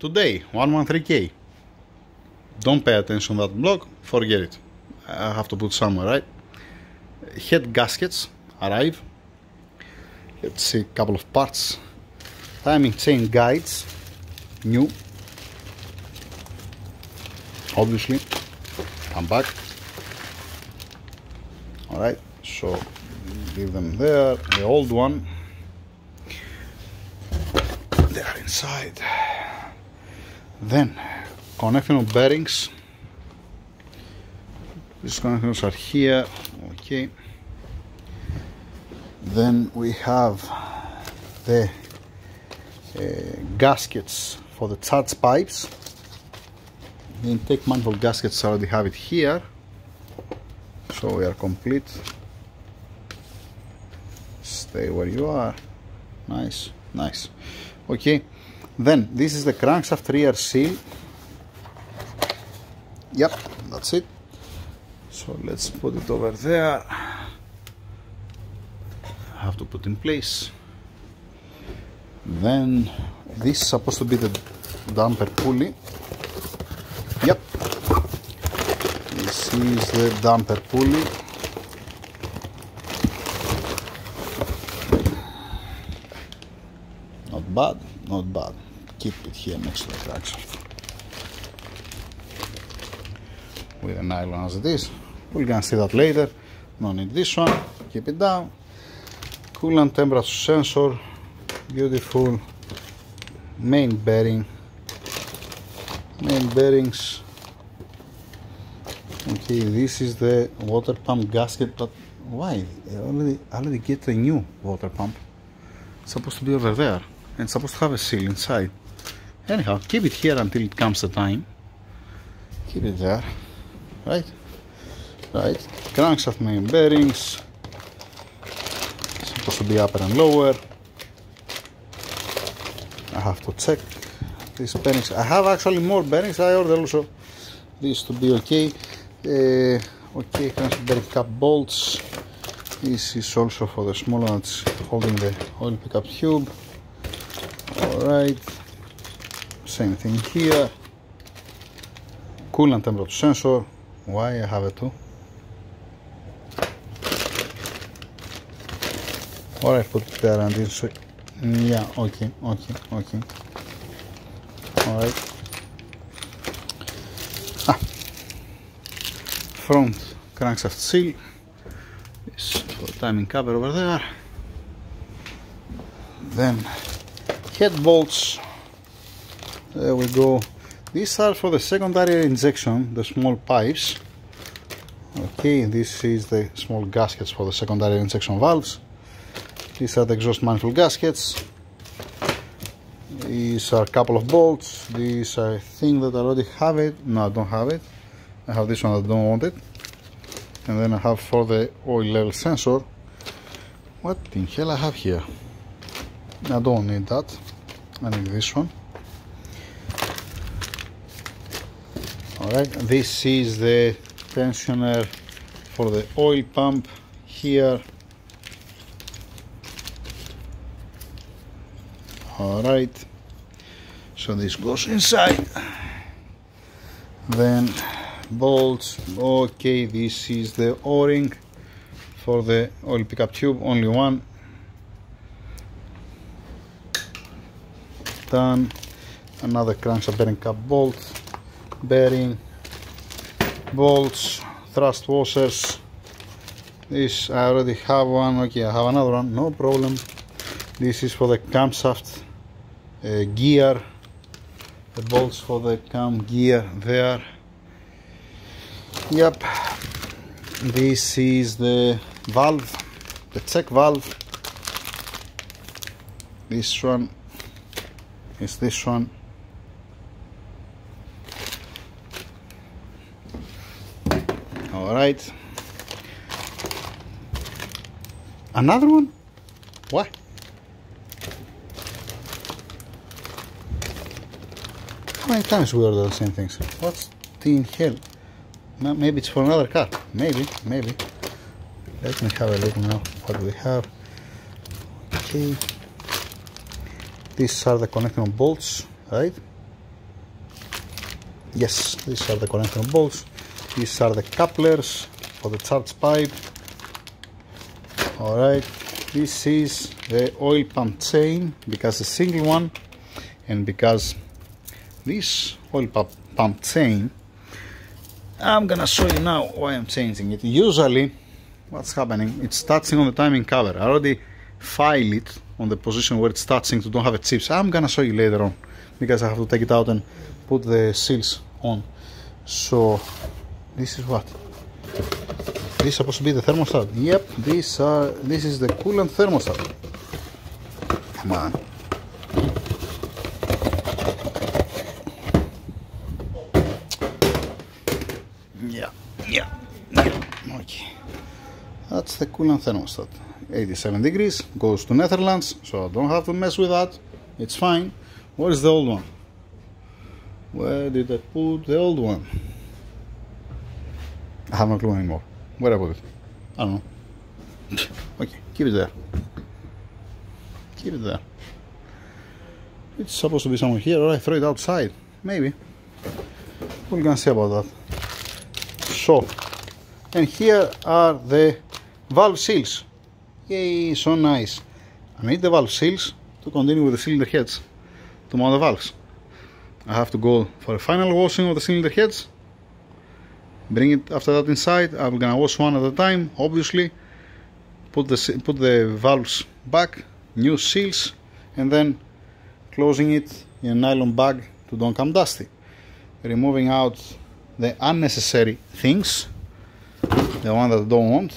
Today, 113k. Don't pay attention to that block, forget it. I have to put somewhere, right? Head gaskets arrive. Let's see a couple of parts. Timing chain guides, new. Obviously, come back. Alright, so leave them there. The old one, they are inside. Then, connecting bearings. These connectors are here. Okay. Then we have the gaskets for the charge pipes. The intake manifold gaskets already have it here, so we are complete. Stay where you are. Nice, nice. Okay, then this is the crankshaft rear seal. Yep, that's it. So let's put it over there. I have to put in place. Then this is supposed to be the damper pulley. Yep, this is the damper pulley. Not bad, not bad. Keep it here next to the crankshaft with a nylon as it is. We're gonna see that later. No need this one. Keep it down. Coolant temperature sensor. Beautiful. Main bearing. Main bearings. Okay, this is the water pump gasket, but why? I already get a new water pump. It's supposed to be over there, and it's supposed to have a seal inside. Anyhow, keep it here until it comes the time. Keep it there, right? Right. Crankshaft main bearings. It's supposed to be upper and lower. I have to check these bearings. I have actually more bearings. I ordered also these to be okay. Okay, crankshaft bearing cap bolts. This is also for the small one that's holding the oil pickup tube. Alright. Same thing here. Coolant temperature sensor. Why I have it too? Or I put it there and this. Yeah, okay. Alright. Front crankshaft seal. This for timing cover over there. Then head bolts. There we go. These are for the secondary injection, the small pipes. Okay, this is the small gaskets for the secondary injection valves. These are the exhaust manifold gaskets. These are a couple of bolts. These I think that I already have it. No, I don't have it. I have this one that I don't want it. And then I have for the oil level sensor. What the hell I have here? I don't need that. I need this one. Alright, this is the tensioner for the oil pump here. Alright, so this goes inside. Then bolts. Okay, this is the o-ring for the oil pickup tube, only one. Done. Another crankshaft bearing cap bolt, bearing, bolts, thrust washers. This I already have one. Okay, I have another one, no problem. This is for the camshaft gear, the bolts for the cam gear there. Yep, this is the valve, the check valve. This one is this one. Alright, another one. What? How many times we order the same things? What's the hell? Maybe it's for another car. Maybe. Let me have a look now what we have. Okay. These are the connecting bolts, right? Yes, these are the connector bolts. These are the couplers for the charge pipe. Alright, this is the oil pump chain, because a single one, and because this oil pump chain, I'm gonna show you now why I'm changing it. Usually what's happening, it's touching on the timing cover. I already file it on the position where it's touching to don't have a chip. So I'm gonna show you later on, because I have to take it out and put the seals on. So this is what? This is supposed to be the thermostat. Yep, this is the coolant thermostat. Come on. Yeah. Okay. That's the coolant thermostat. 87 degrees, goes to Netherlands, so I don't have to mess with that. It's fine. Where is the old one? Where did I put the old one? I have no clue anymore. Where I put it? I don't know. Okay, keep it there. Keep it there. It's supposed to be somewhere here, or I throw it outside. Maybe. We're gonna see about that. So, and here are the valve seals. Yay, so nice. I need the valve seals to continue with the cylinder heads to mount the valves. I have to go for a final washing of the cylinder heads, bring it after that inside. I'm gonna wash one at a time, obviously, put the valves back, new seals, and then closing it in a nylon bag to don't come dusty. Removing out the unnecessary things, the one that I don't want.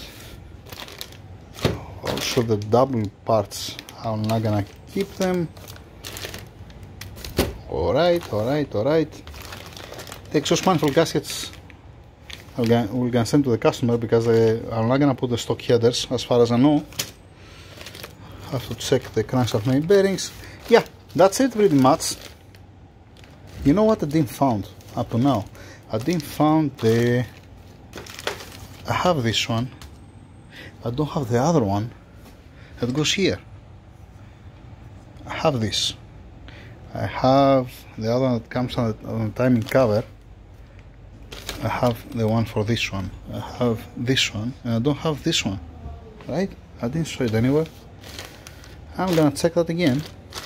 Also the double parts, I'm not gonna keep them. Alright. The exhaust manifold gaskets we're gonna send to the customer, because I'm not gonna put the stock headers as far as I know. Have to check the crankshaft main bearings. Yeah, that's it pretty much. You know what I didn't found up to now? I didn't found I have this one. I don't have the other one that goes here. I have this. I have the other one that comes on the timing cover. I have the one for this one. I have this one, and I don't have this one. Right? I didn't show it anywhere. I'm gonna check that again.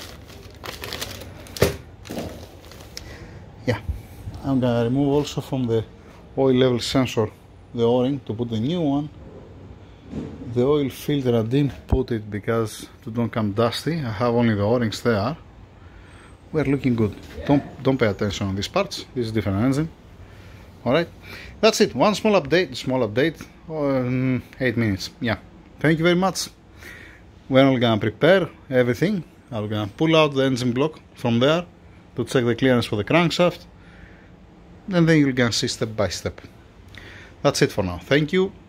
Yeah. I'm gonna remove also from the oil level sensor the O-ring to put the new one. The oil filter I didn't put it because to don't come dusty. I have only the O-rings there. We're looking good. Don't pay attention on these parts. This is a different engine. Alright, that's it. One small update, 8 minutes. Yeah, thank you very much. We're gonna prepare everything. I'm gonna pull out the engine block from there to check the clearance for the crankshaft, and then you're gonna see step by step. That's it for now. Thank you.